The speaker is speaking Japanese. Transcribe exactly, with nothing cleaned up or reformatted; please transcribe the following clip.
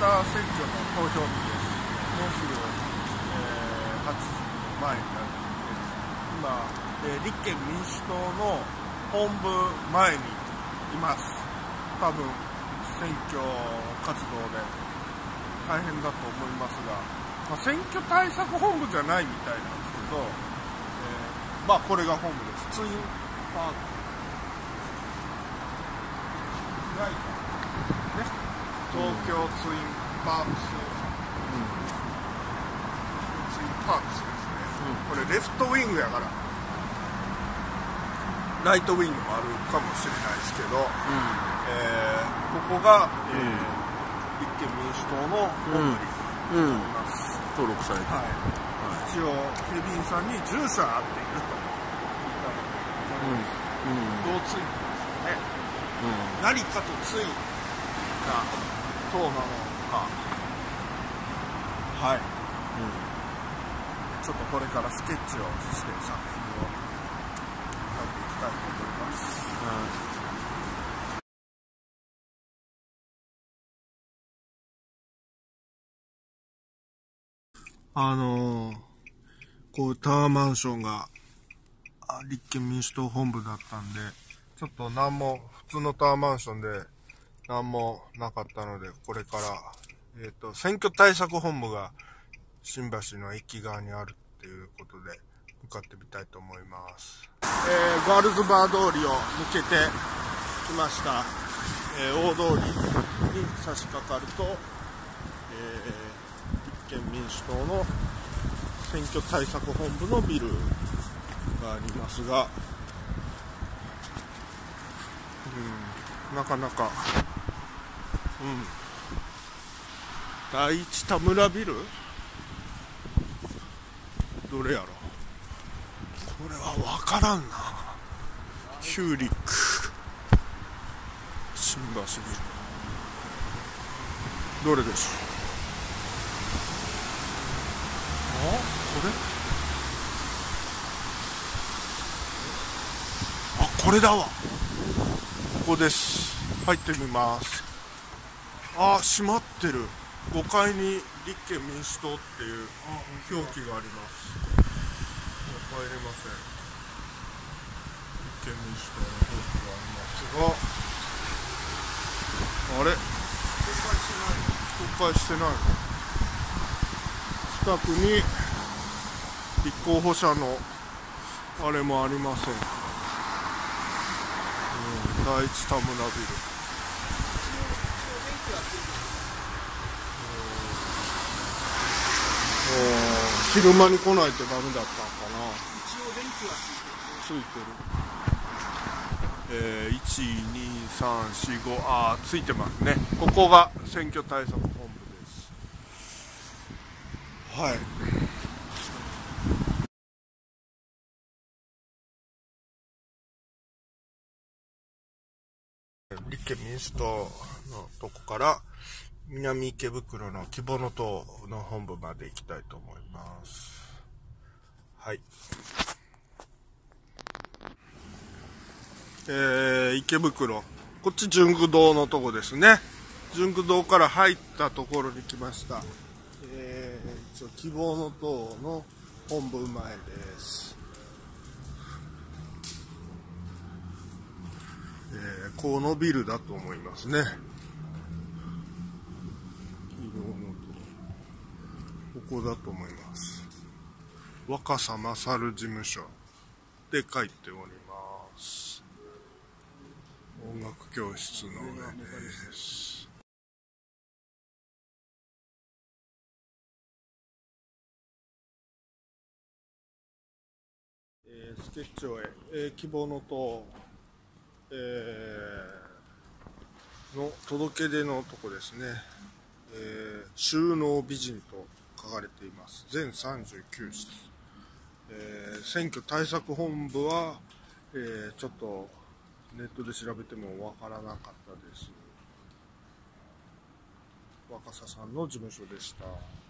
選挙の投票日です。もうすぐ、えー、はちじの前になるので、今、えー、立憲民主党の本部前にいます。多分選挙活動で大変だと思いますが、まあ、選挙対策本部じゃないみたいなんですけど、えー、まあこれが本部です。ツインパークライトね、東京ツインパークス、うん、ツインパークスですね、うん、これレフトウィングやからライトウィングもあるかもしれないですけど、うん、えー、ここが、えーうん、立憲民主党の本部になります、うんうん、登録されて、はいはい、一応警備員さんに住所が合っていると聞いたので、うんうん、同ツインですね、うん、何かとついがどうなのか、はい、うん、ちょっとこれからスケッチをして作品を描いていきたいと思います、うん、あのー、こういうタワーマンションが立憲民主党本部だったんで、ちょっと何も普通のタワーマンションで何もなかったので、これから、えっと、選挙対策本部が新橋の駅側にあるっていうことで、向かってみたいと思います。えー、ガールズバー通りを抜けてきました。えー、大通りに差し掛かると、えー、立憲民主党の選挙対策本部のビルがありますが、うん、なかなか、うん、第一田村ビルどれやろ、これは分からんな。ヒューリック新橋ビルどれでしょう。あ、これ、あ、これだわ。ここです。入ってみます。あ、閉まってる。ごかいに立憲民主党っていう表記があります。入れません。立憲民主党の表記がありますが、あれ、公開してない。公開してない。近くに立候補者のあれもありません。うん、第一田村ビル。昼間に来ないとダメだったのかな。一応電気はついてる。えー、いち、に、さん、し、ご、あー、ついてますね。ここが選挙対策本部です。はい。立憲民主党のとこから南池袋の希望の党の本部まで行きたいと思います。はい。えー、池袋、こっち純駆堂のとこですね。純駆堂から入ったところに来ました。えー、一応希望の党の本部前です。えー、このビルだと思いますね。ここだと思います。若狭勝事務所で書いております。音楽教室の上です。えー、スケッチを、えー、希望の党、えー、の届け出のとこですね。えー、収納美人と書かれています。全さんじゅうきゅうしつ。えー、選挙対策本部は、えー、ちょっとネットで調べてもわからなかったです。若狭さんの事務所でした。